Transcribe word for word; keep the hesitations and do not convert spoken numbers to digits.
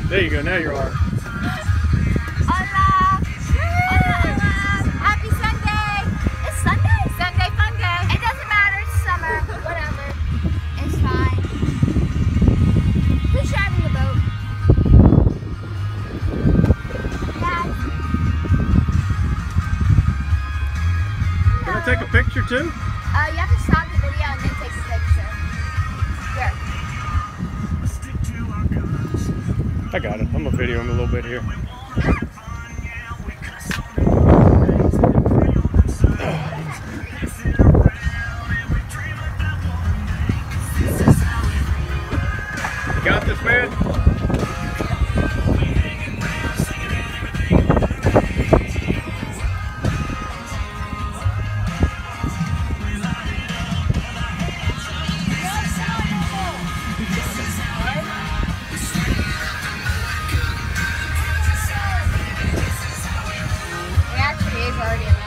There you go, now you're on. Hola! Hola, hola! Happy Sunday! It's Sunday! Sunday fun day! It doesn't matter, it's summer. Whatever. It's fine. Who's driving the boat? Dad. Can I take a picture too? Uh, you have to stop the video and then take a picture. Here. I got it. I'm gonna video him a little bit here. You got this, man? It actually is already in